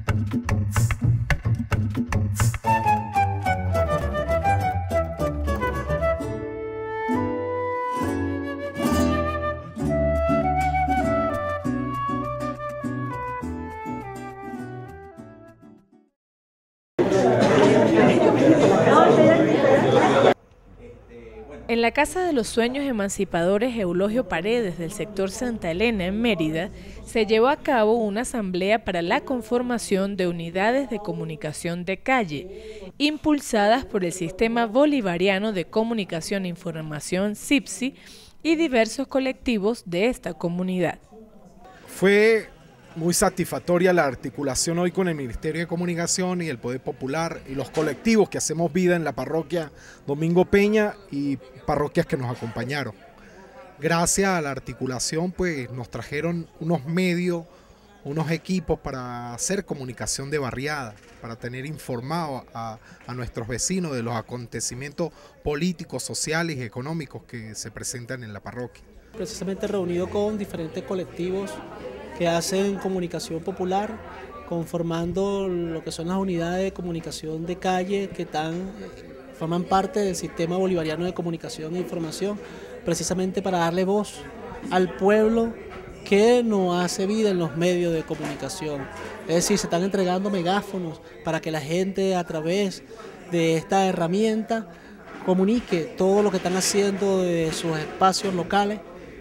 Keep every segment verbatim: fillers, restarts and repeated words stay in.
En la Casa de los Sueños Emancipadores Eulogio Paredes del sector Santa Elena en Mérida, se llevó a cabo una asamblea para la conformación de unidades de comunicación de calle, impulsadas por el Sistema Bolivariano de Comunicación e Información S I P S I y diversos colectivos de esta comunidad. Fue muy satisfactoria la articulación hoy con el Ministerio de Comunicación y el Poder Popular y los colectivos que hacemos vida en la parroquia Domingo Peña y parroquias que nos acompañaron. Gracias a la articulación pues nos trajeron unos medios, unos equipos para hacer comunicación de barriada, para tener informado a, a nuestros vecinos de los acontecimientos políticos, sociales y económicos que se presentan en la parroquia. Precisamente reunido con diferentes colectivos que hacen comunicación popular, conformando lo que son las unidades de comunicación de calle que están, forman parte del Sistema Bolivariano de Comunicación e Información, precisamente para darle voz al pueblo que no hace vida en los medios de comunicación. Es decir, se están entregando megáfonos para que la gente a través de esta herramienta comunique todo lo que están haciendo de sus espacios locales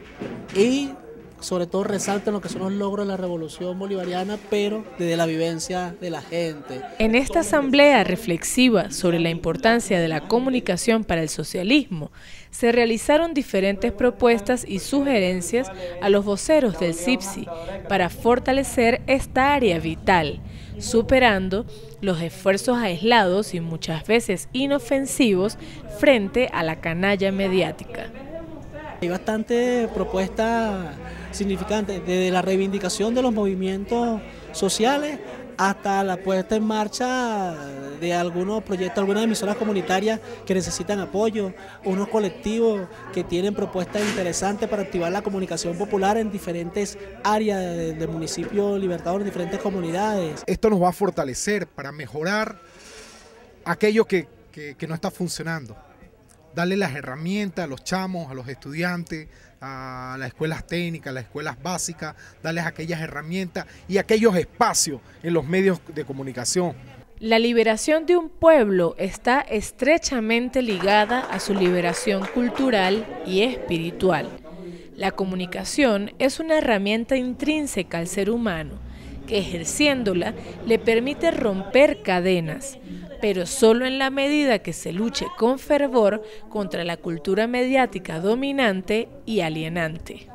y sobre todo resaltan lo que son los logros de la revolución bolivariana, pero desde la vivencia de la gente. En esta asamblea reflexiva sobre la importancia de la comunicación para el socialismo, se realizaron diferentes propuestas y sugerencias a los voceros del S I P S I para fortalecer esta área vital, superando los esfuerzos aislados y muchas veces inofensivos frente a la canalla mediática. Hay bastante propuestas significantes, desde la reivindicación de los movimientos sociales hasta la puesta en marcha de algunos proyectos, algunas emisoras comunitarias que necesitan apoyo, unos colectivos que tienen propuestas interesantes para activar la comunicación popular en diferentes áreas del municipio Libertador, en diferentes comunidades. Esto nos va a fortalecer para mejorar aquello que, que, que no está funcionando. Darle las herramientas a los chamos, a los estudiantes, a las escuelas técnicas, a las escuelas básicas, darles aquellas herramientas y aquellos espacios en los medios de comunicación. La liberación de un pueblo está estrechamente ligada a su liberación cultural y espiritual. La comunicación es una herramienta intrínseca al ser humano, que ejerciéndola le permite romper cadenas, pero solo en la medida que se luche con fervor contra la cultura mediática dominante y alienante.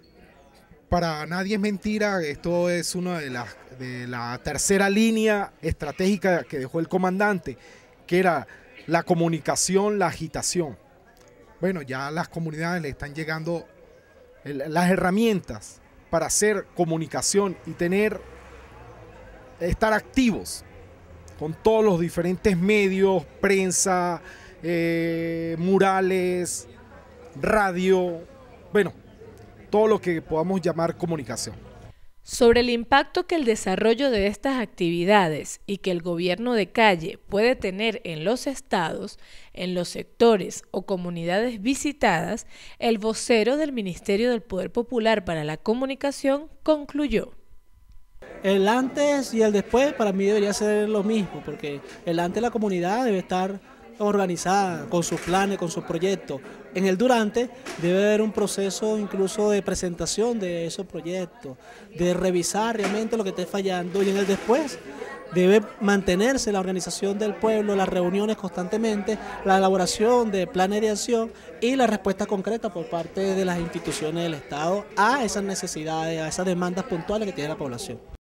Para nadie es mentira, esto es una de las de la tercera línea estratégica que dejó el comandante, que era la comunicación, la agitación. Bueno, ya a las comunidades le están llegando el, las herramientas para hacer comunicación y tener, estar activos con todos los diferentes medios, prensa, eh, murales, radio, bueno, todo lo que podamos llamar comunicación. Sobre el impacto que el desarrollo de estas actividades y que el gobierno de calle puede tener en los estados, en los sectores o comunidades visitadas, el vocero del Ministerio del Poder Popular para la Comunicación concluyó. El antes y el después para mí debería ser lo mismo, porque el antes la comunidad debe estar organizada con sus planes, con sus proyectos. En el durante debe haber un proceso incluso de presentación de esos proyectos, de revisar realmente lo que esté fallando, y en el después debe mantenerse la organización del pueblo, las reuniones constantemente, la elaboración de planes de acción y la respuesta concreta por parte de las instituciones del Estado a esas necesidades, a esas demandas puntuales que tiene la población.